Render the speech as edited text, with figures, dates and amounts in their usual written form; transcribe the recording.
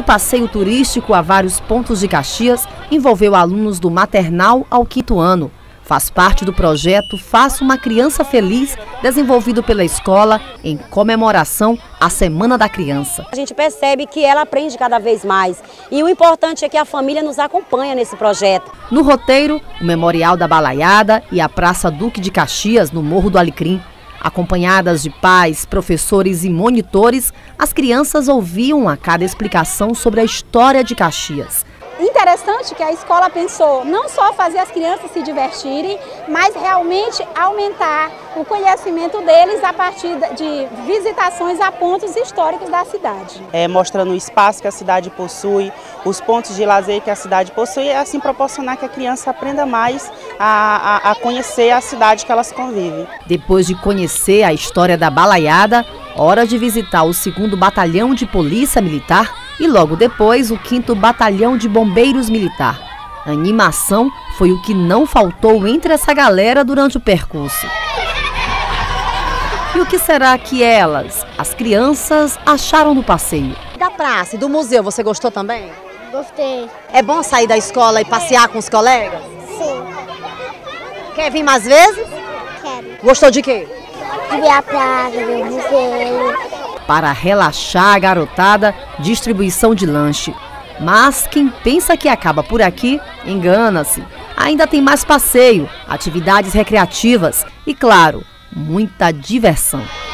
passeio turístico a vários pontos de Caxias envolveu alunos do maternal ao 5º ano. Faz parte do projeto Faça uma Criança Feliz, desenvolvido pela escola em comemoração à Semana da Criança. A gente percebe que ela aprende cada vez mais e o importante é que a família nos acompanha nesse projeto. No roteiro, o Memorial da Balaiada e a Praça Duque de Caxias, no Morro do Alecrim. Acompanhadas de pais, professores e monitores, as crianças ouviam a cada explicação sobre a história de Caxias. Interessante que a escola pensou não só fazer as crianças se divertirem, mas realmente aumentar o conhecimento deles a partir de visitações a pontos históricos da cidade. Mostrando o espaço que a cidade possui, os pontos de lazer que a cidade possui e assim proporcionar que a criança aprenda mais a conhecer a cidade que elas convivem. Depois de conhecer a história da Balaiada, hora de visitar o 2º Batalhão de Polícia Militar e logo depois o 5º Batalhão de Bombeiros Militar. A animação foi o que não faltou entre essa galera durante o percurso. E o que será que elas, as crianças, acharam do passeio? Da praça e do museu, você gostou também? Gostei. É bom sair da escola e passear com os colegas? Sim. Quer vir mais vezes? Quero. Gostou de quê? De ver a praça, ver o museu. Para relaxar a garotada, distribuição de lanche. Mas quem pensa que acaba por aqui, engana-se. Ainda tem mais passeio, atividades recreativas e, claro, muita diversão.